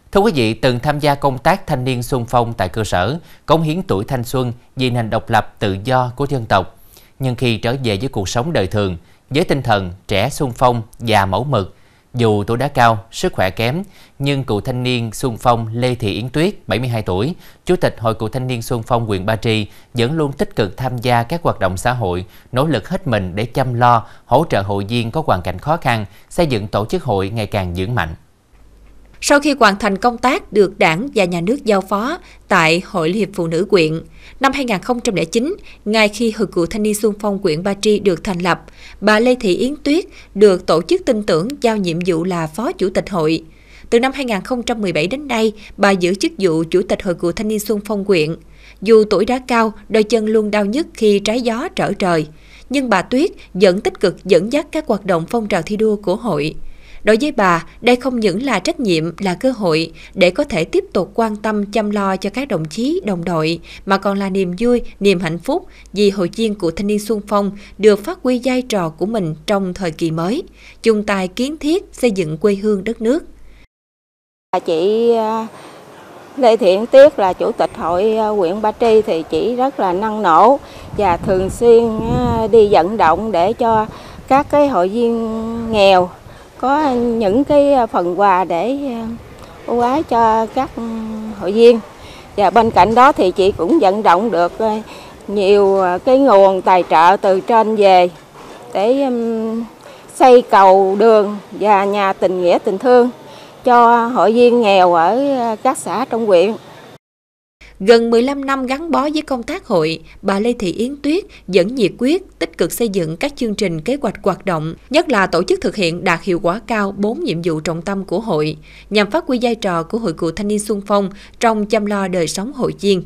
Thưa quý vị, từng tham gia công tác thanh niên xung phong tại cơ sở, cống hiến tuổi thanh xuân vì nền độc lập tự do của dân tộc. Nhưng khi trở về với cuộc sống đời thường, với tinh thần trẻ xung phong và mẫu mực, dù tuổi đã cao, sức khỏe kém, nhưng cựu thanh niên xung phong Lê Thị Yến Tuyết, 72 tuổi, Chủ tịch Hội Cựu Thanh niên xung phong huyện Ba Tri, vẫn luôn tích cực tham gia các hoạt động xã hội, nỗ lực hết mình để chăm lo, hỗ trợ hội viên có hoàn cảnh khó khăn, xây dựng tổ chức hội ngày càng vững mạnh. Sau khi hoàn thành công tác được Đảng và Nhà nước giao phó tại Hội Liên hiệp Phụ nữ huyện, năm 2009, ngay khi Hội Cựu Thanh niên xung phong huyện Ba Tri được thành lập, bà Lê Thị Yến Tuyết được tổ chức tin tưởng giao nhiệm vụ là Phó Chủ tịch Hội. Từ năm 2017 đến nay, bà giữ chức vụ Chủ tịch Hội Cựu Thanh niên xung phong huyện. Dù tuổi đã cao, đôi chân luôn đau nhức khi trái gió trở trời, nhưng bà Tuyết vẫn tích cực dẫn dắt các hoạt động phong trào thi đua của hội. Đối với bà, đây không những là trách nhiệm, là cơ hội để có thể tiếp tục quan tâm chăm lo cho các đồng chí, đồng đội, mà còn là niềm vui, niềm hạnh phúc vì hội viên Cựu Thanh niên xung phong được phát huy vai trò của mình trong thời kỳ mới, chung tay kiến thiết, xây dựng quê hương đất nước. Chị Lê Thị Yến Tuyết là Chủ tịch Hội huyện Ba Tri thì chị rất là năng nổ và thường xuyên đi vận động để cho các cái hội viên nghèo có những cái phần quà để ưu ái cho các hội viên. Và bên cạnh đó thì chị cũng vận động được nhiều cái nguồn tài trợ từ trên về để xây cầu đường và nhà tình nghĩa tình thương cho hội viên nghèo ở các xã trong huyện. Gần 15 năm gắn bó với công tác hội, bà Lê Thị Yến Tuyết vẫn nhiệt quyết, tích cực xây dựng các chương trình kế hoạch hoạt động, nhất là tổ chức thực hiện đạt hiệu quả cao 4 nhiệm vụ trọng tâm của hội, nhằm phát huy vai trò của Hội Cựu Thanh niên xung phong trong chăm lo đời sống hội viên.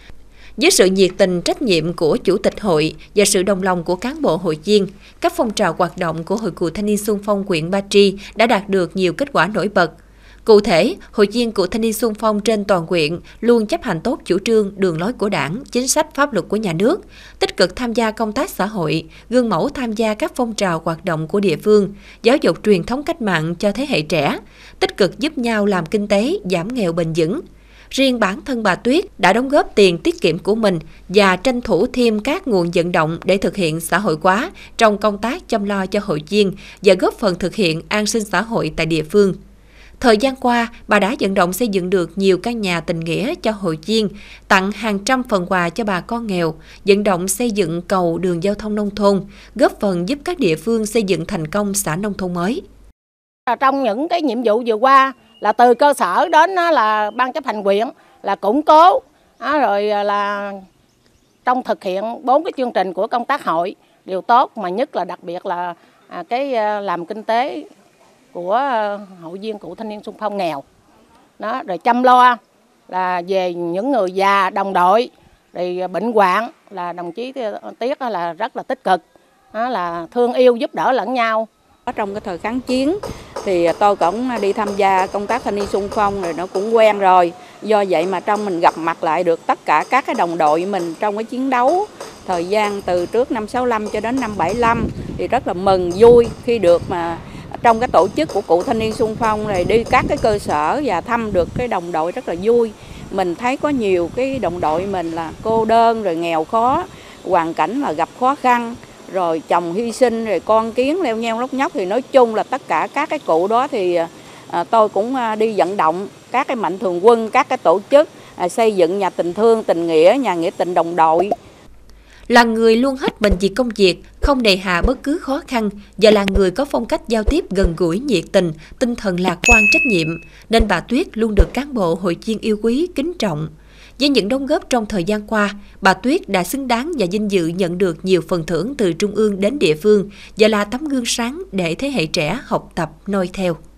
Với sự nhiệt tình, trách nhiệm của Chủ tịch hội và sự đồng lòng của cán bộ hội viên, các phong trào hoạt động của Hội Cựu Thanh niên xung phong huyện Ba Tri đã đạt được nhiều kết quả nổi bật. Cụ thể, hội viên Cựu Thanh niên xung phong trên toàn huyện luôn chấp hành tốt chủ trương, đường lối của Đảng, chính sách pháp luật của nhà nước, tích cực tham gia công tác xã hội, gương mẫu tham gia các phong trào hoạt động của địa phương, giáo dục truyền thống cách mạng cho thế hệ trẻ, tích cực giúp nhau làm kinh tế, giảm nghèo bền vững. Riêng bản thân bà Tuyết đã đóng góp tiền tiết kiệm của mình và tranh thủ thêm các nguồn vận động để thực hiện xã hội hóa trong công tác chăm lo cho hội viên và góp phần thực hiện an sinh xã hội tại địa phương. Thời gian qua, bà đã vận động xây dựng được nhiều căn nhà tình nghĩa cho hội viên, tặng hàng trăm phần quà cho bà con nghèo, vận động xây dựng cầu đường giao thông nông thôn, góp phần giúp các địa phương xây dựng thành công xã nông thôn mới. Trong những cái nhiệm vụ vừa qua là từ cơ sở đến là ban chấp hành huyện là củng cố, rồi là trong thực hiện 4 cái chương trình của công tác hội đều tốt, mà nhất là đặc biệt là cái làm kinh tế của hội viên Cựu Thanh niên xung phong nghèo đó, rồi chăm lo là về những người già đồng đội, rồi bệnh hoạn là đồng chí Tuyết là rất là tích cực, là thương yêu giúp đỡ lẫn nhau. Trong cái thời kháng chiến thì tôi cũng đi tham gia công tác thanh niên xung phong rồi nó cũng quen rồi, do vậy mà trong mình gặp mặt lại được tất cả các cái đồng đội mình trong cái chiến đấu thời gian từ trước năm 65 cho đến năm 75 thì rất là mừng vui khi được mà trong cái tổ chức của Cựu Thanh niên xung phong này đi các cái cơ sở và thăm được cái đồng đội rất là vui. Mình thấy có nhiều cái đồng đội mình là cô đơn rồi nghèo khó, hoàn cảnh là gặp khó khăn, rồi chồng hy sinh, rồi con kiến leo nheo lóc nhóc, thì nói chung là tất cả các cái cụ đó thì tôi cũng đi vận động các cái mạnh thường quân, các cái tổ chức xây dựng nhà tình thương, tình nghĩa, nhà nghĩa tình đồng đội. Là người luôn hết mình vì công việc, không nề hà bất cứ khó khăn và là người có phong cách giao tiếp gần gũi, nhiệt tình, tinh thần lạc quan, trách nhiệm, nên bà Tuyết luôn được cán bộ hội viên yêu quý, kính trọng. Với những đóng góp trong thời gian qua, bà Tuyết đã xứng đáng và vinh dự nhận được nhiều phần thưởng từ trung ương đến địa phương và là tấm gương sáng để thế hệ trẻ học tập noi theo.